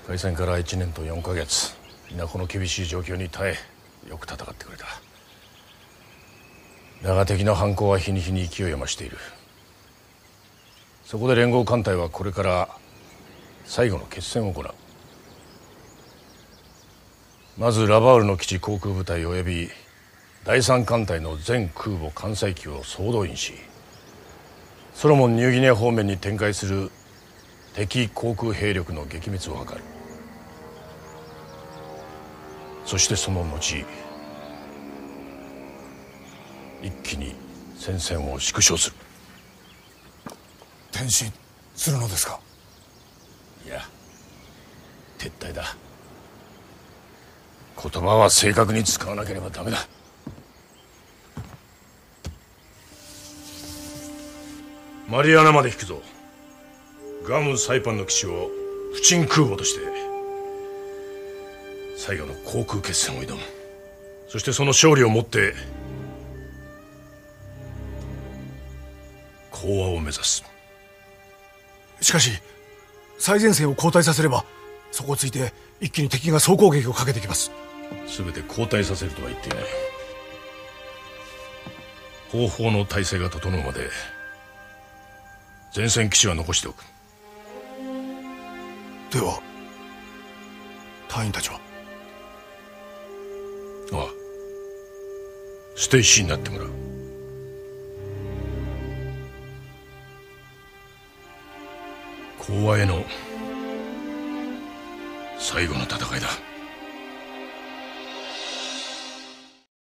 開戦から1年と4ヶ月、皆この厳しい状況に耐えよく戦ってくれた。だが敵の反攻は日に日に勢いを増している。そこで連合艦隊はこれから最後の決戦を行う。まずラバウルの基地航空部隊及び第三艦隊の全空母艦載機を総動員し、ソロモンニューギニア方面に展開する敵航空兵力の撃滅を図る。そしてその後一気に戦線を縮小する。 転進するのですか？ いや、撤退だ。言葉は正確に使わなければダメだ。マリアナまで引くぞ。ガム・サイパンの基地を不沈空母として最後の航空決戦を挑む。そしてその勝利をもって講和を目指す。 しかし最前線を後退させれば、そこをついて一気に敵が総攻撃をかけてきます。 全て後退させるとは言っていない。後方の体制が整うまで前線基地は残しておく。 では隊員たちは？ ああ、捨て石になってもらう。講和への最後の戦いだ。